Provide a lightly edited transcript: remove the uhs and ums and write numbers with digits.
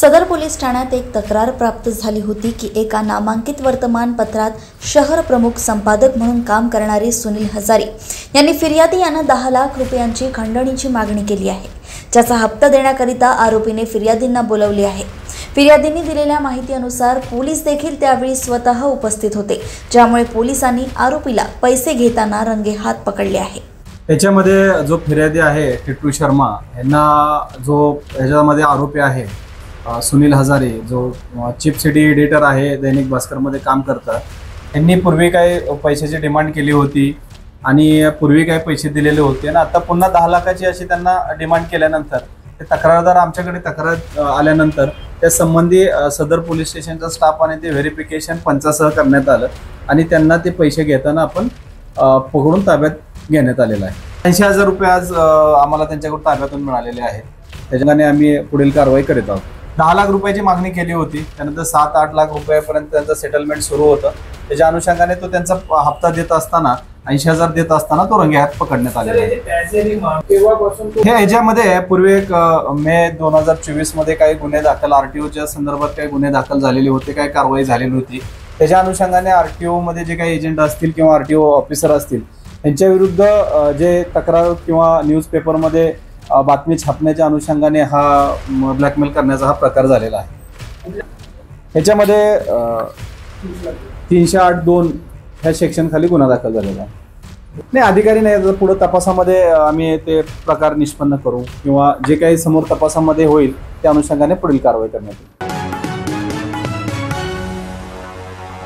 सदर पोलीस ठाण्यात एक तक्रार प्राप्त झाली होती की एका नामांकित वर्तमानपत्रात शहर प्रमुख संपादक म्हणून काम करणारे सुनील हजारे यांनी फिर्यादी यांना 10 लाख रुपयांची खंडणीची मागणी केली आहे, ज्याचा हप्ता देण्याकरिता आरोपीने फिर्यादींना बोलावले आहे। फिर्यादींनी दिलेल्या माहितीनुसार पोलीस देखील त्यावेळी स्वतः उपस्थित होते, ज्यामुळे पोलिसांनी आरोपीला पैसे घेताना रंगेहात पकडले आहे। याच्यामध्ये जो फिर्यादी आहे टिट्टू शर्मा यांना जो याच्यामध्ये आरोपी आहे सुनील हजारे जो चीफ सिटी एडिटर आहे दैनिक भास्करमध्ये काम करतात, यांनी पूर्वी काही पैशाची डिमांड केली होती आणि पूर्वी काही पैसे दिलेले होते आणि आता पुन्हा 10 लाखाची अशी त्यांना डिमांड केल्यानंतर ते तक्रारदार आमच्याकडे तक्रार आल्यानंतर त्या संबंधी सदर पोलीस स्टेशनचा स्टाफ आणि ते व्हेरिफिकेशन पंचासह करण्यात आलं आणि त्यांना ते पैसे घेताना आपण पकडून ताब्यात घेण्यात आलेला आहे। 80,000 रुपये आज आम्हाला त्यांच्याकडून ताब्यातून मिळालेले आहेत, त्याच्याने आम्ही पुढील कारवाई करीत आहोत। 10 लाख रुपयाची मागणी केली होती, त्यानंतर 7-8 लाख रुपयापर्यंत त्यांचं सेटलमेंट सुरू होतं। त्याच्या अनुषंगाने तो त्यांचा हप्ता देत असताना 80,000 देत असताना तो रंगेहात पकडण्यात आलेला आहे। हे ह्याच्यामध्ये पूर्वी एक मे 2024 मध्ये काही गुन्हे दाखल आरटीओच्या संदर्भात काही गुन्हे दाखल झालेले होते, काही कारवाई झालेली होती। त्याच्या अनुषंगाने आरटीओ मध्ये जे काही एजंट असतील किंवा आरटीओ ऑफिसर असतील त्यांच्या विरुद्ध जे तक्रार किंवा न्यूजपेपरमध्ये बातमी छापण्याच्या अनुषंगाने हा ब्लॅकमेल करण्याचा हा प्रकार झालेला आहे। ह्याच्यामध्ये 308(2) ह्या सेक्शन खाली गुन्हा दाखल झालेला आहे। नाही, अधिकारी नाही, पुढे तपासामध्ये आम्ही ते प्रकार निष्पन्न करू किंवा जे काही समोर तपासामध्ये होईल त्या अनुषंगाने पुढील कारवाई करण्यात येईल।